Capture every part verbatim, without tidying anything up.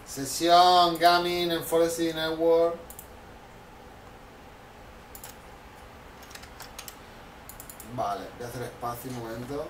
Sesión, gaming en Forest City Network. Vale, voy a hacer espacio un momento.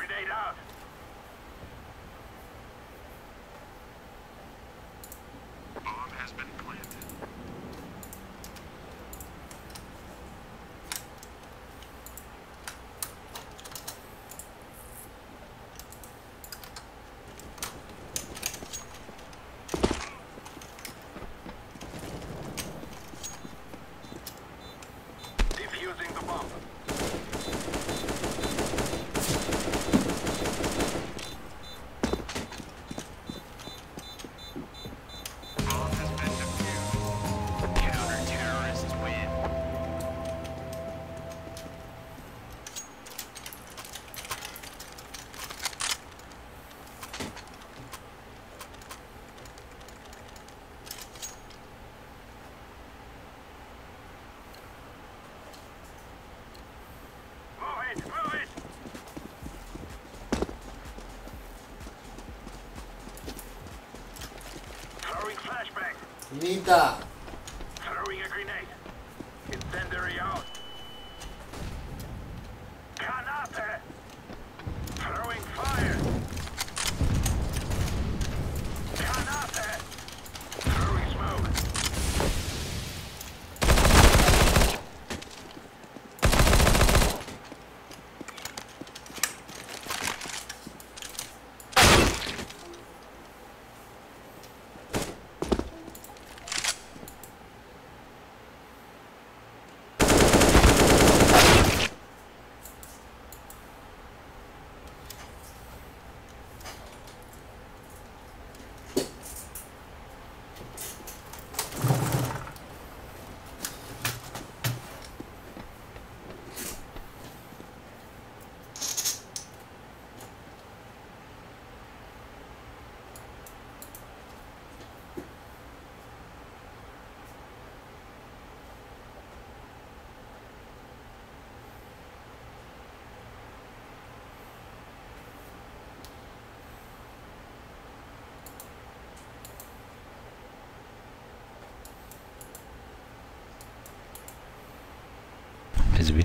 Nita. Throwing a grenade. Incendiary out. Granate. Throwing fire. Granate. Throwing smoke. حزبي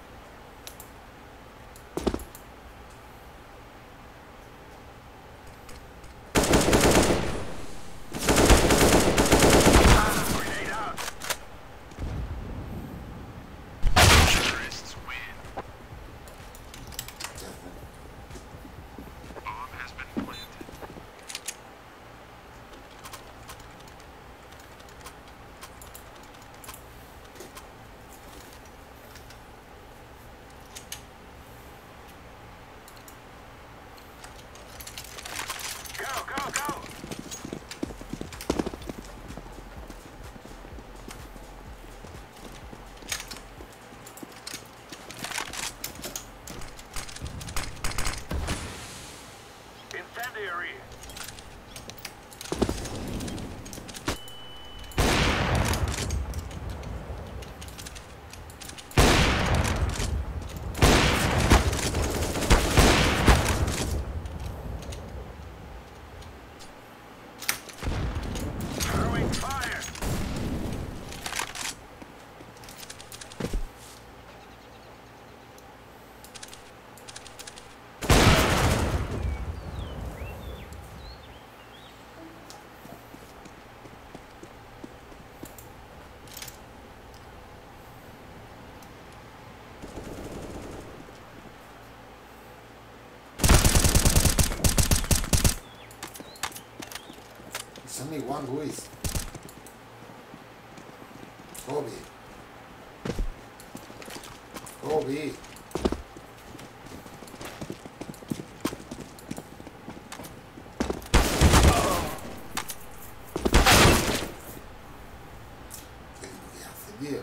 Incendiary. Throwing fire. It's only one Luis. Kobe. Kobe. ¿Qué hace, tío?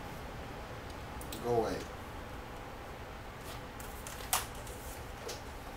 Go away.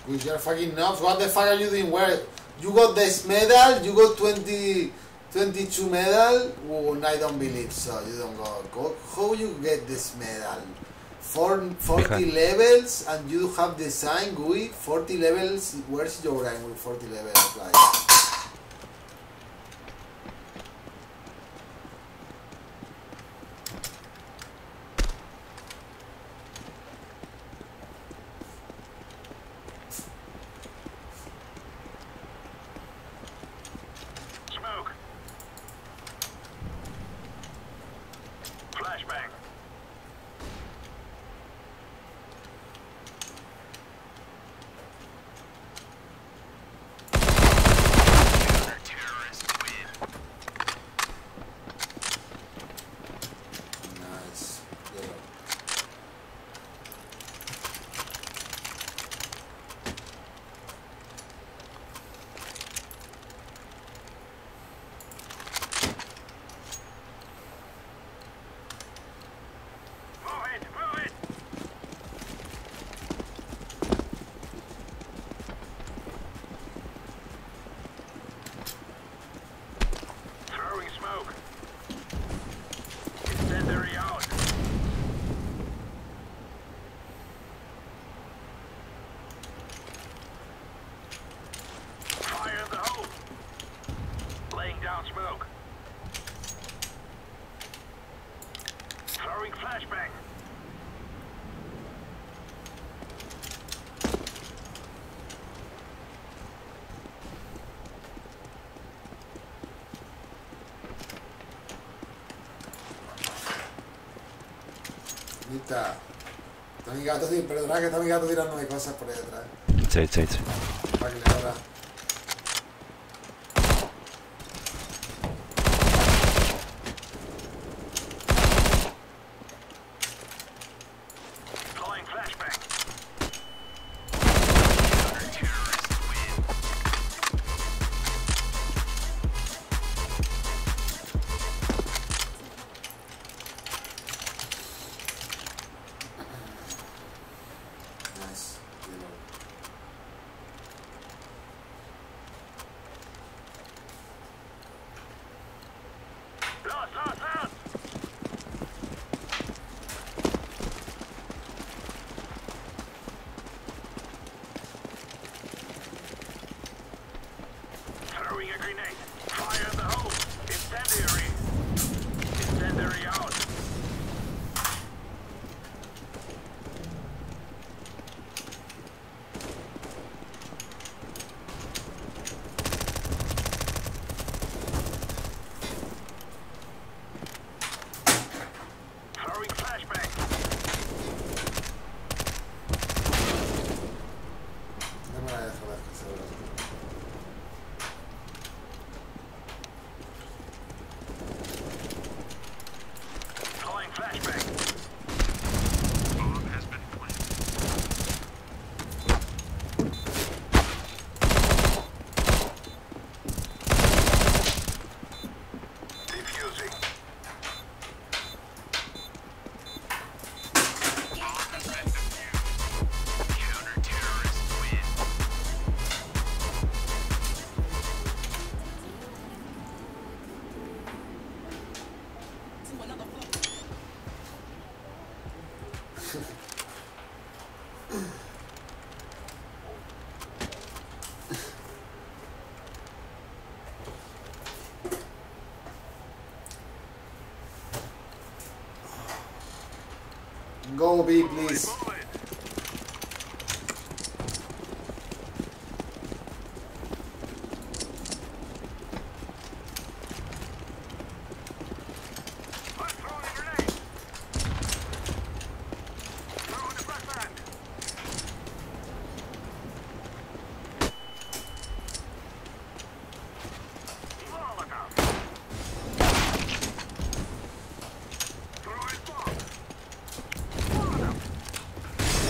With your fucking knobs, what the fuck are you doing? Where you got this medal? You got twenty, twenty-two medal? Oh, I don't believe so. You don't go. go how you get this medal? Four, forty Behind. levels and you have design G U I. forty levels. Where's your rank with forty levels? Like. Smoke. Flashbang. Nice. Yeah. Move it, move it. Throwing smoke. Incendiary out. Fire in the hole. Laying down smoke. Throwing flashbang. Nita. Está mi gato, sí, perdona que está mi gato tirándome cosas por ahí detrás. Sí, sí, sí. Para que le haga. Deploying flashbang. Nice. Reload. Lost, lost, lost. Throwing a grenade. Fire in the hole. Incendiary. Incendiary out. Throwing flashbang. No me la dejo las cosas, bro. Deploying flashbang. Defusing. Go B, please. Move it. I'm throwing a grenade. Throwing the flashbang. Molotov. Throwing bomb. Molotov.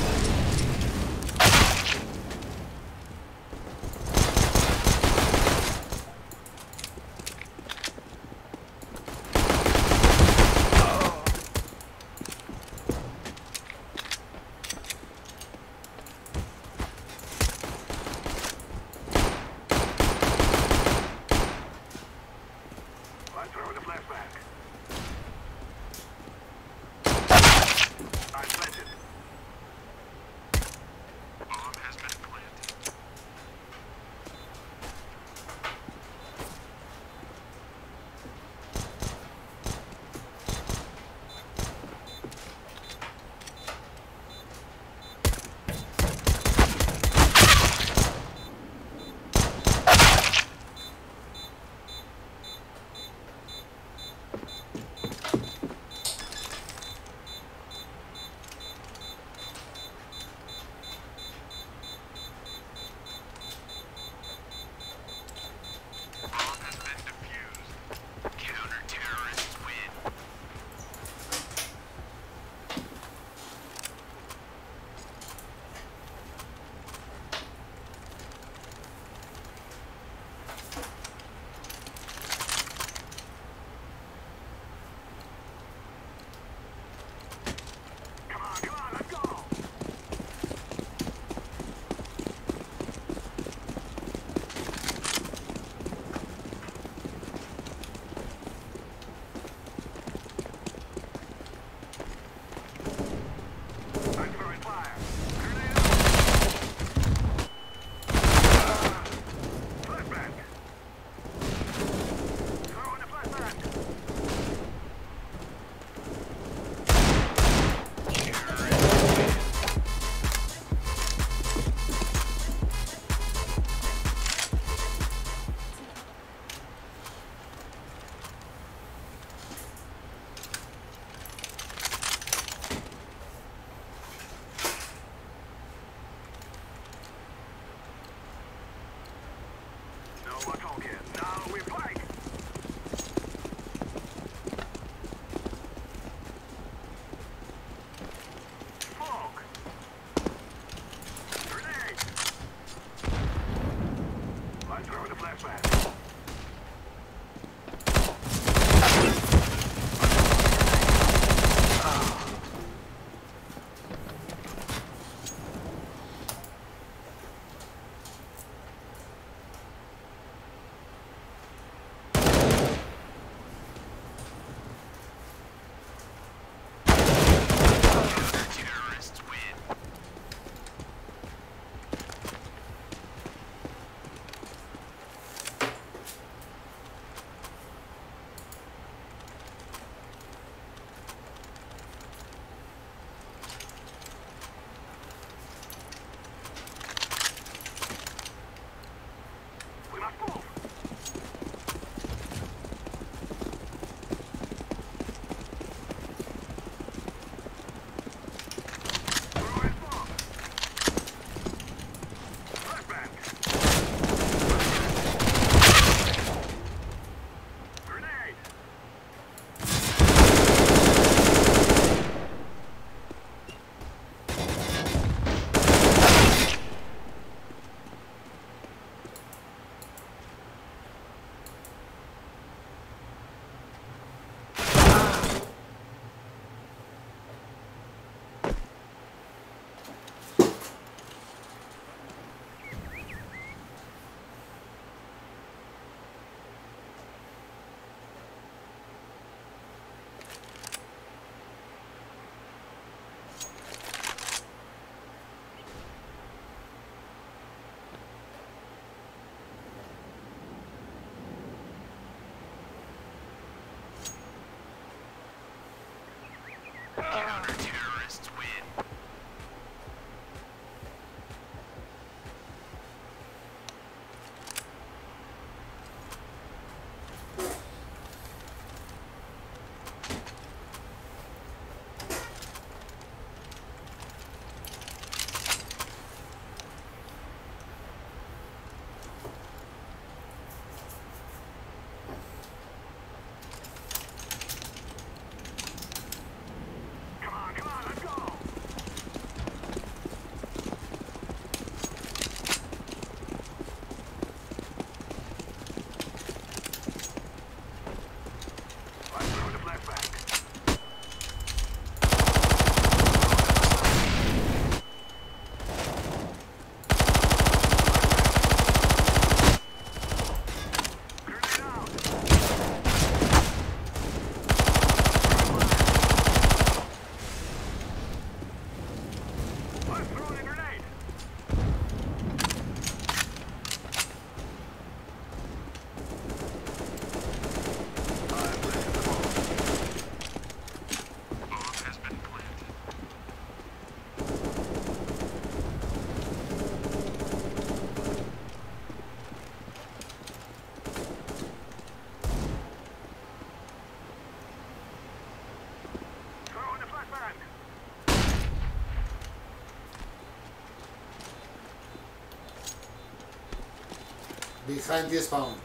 Behind the spawn.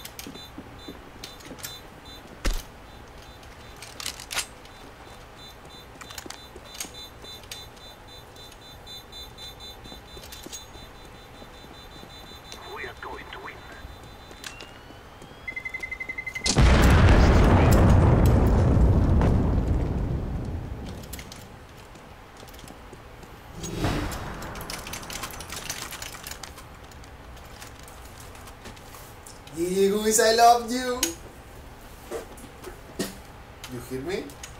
We are going to win. G G Guys, I love you. You hear me?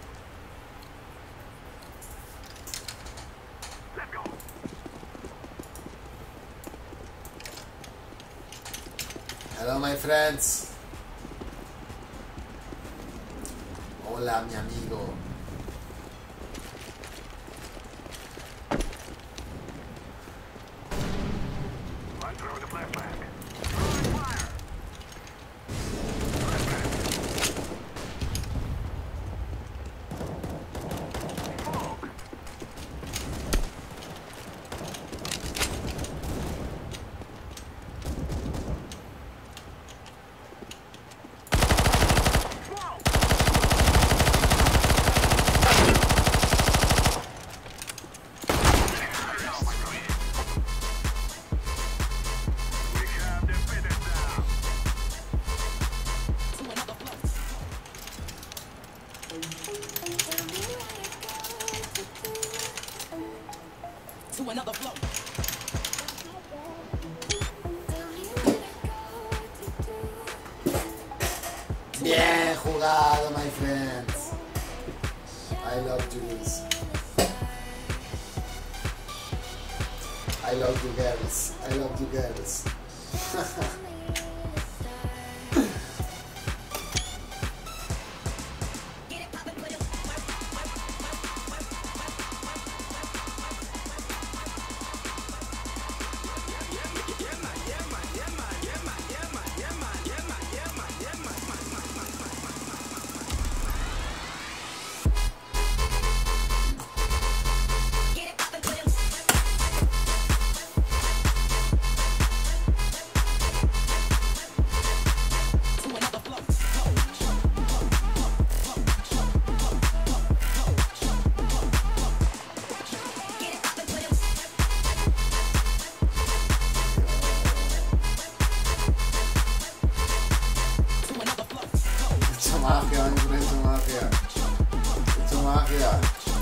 Let's go. Hello, my friends. Hola, mi amigo. I'm throwing the flashback. Throwing fire. Flashback. Smoke. Smoke. We have defeated them. To another flow. Bien jugado, my friends. I love you guys. I love you girls. I love you girls. Hecho magia, mi friend, hecho magia. Hecho magia.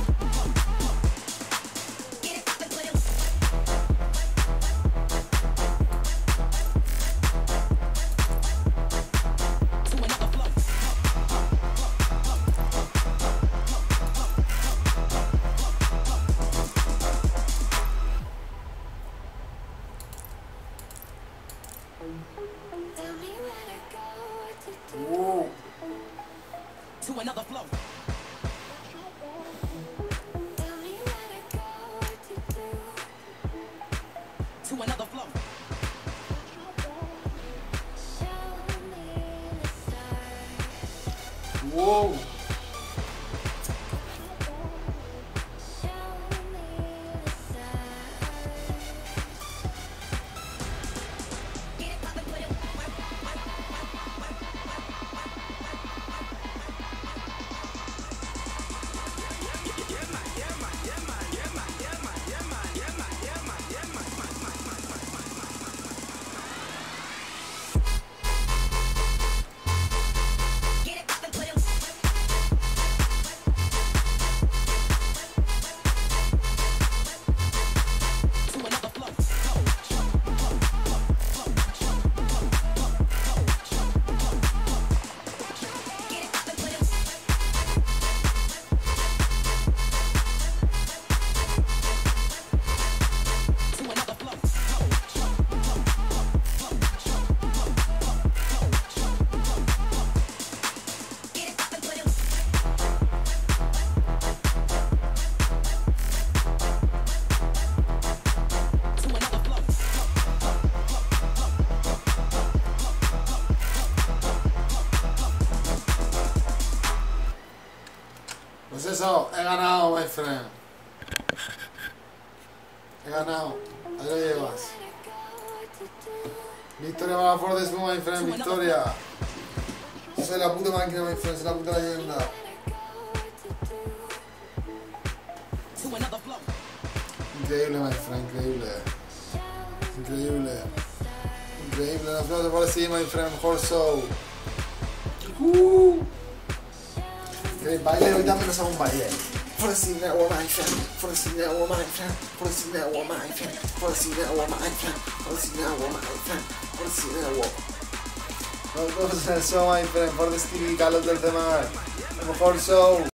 Whoa. To another flow. To another flow. Whoa. Pues eso, he ganado, my friend. He ganado. Ahí lo llevas. Victoria para For the Smooth, my friend, victoria. Soy la puta máquina, my friend, soy la puta leyenda. To another flow. Increíble, my friend, increíble. Increíble. Increíble, nos vemos por así, my friend, mejor show. Uh. El baile, hoy también nos hago un baile. For the scene that my friend, for the scene that my friend, for the scene that my friend, for the scene that my friend, for the scene that my friend, for the scene that Nos vemos en el show, my friend, for the Stevie Carlos del Temar. El mejor show.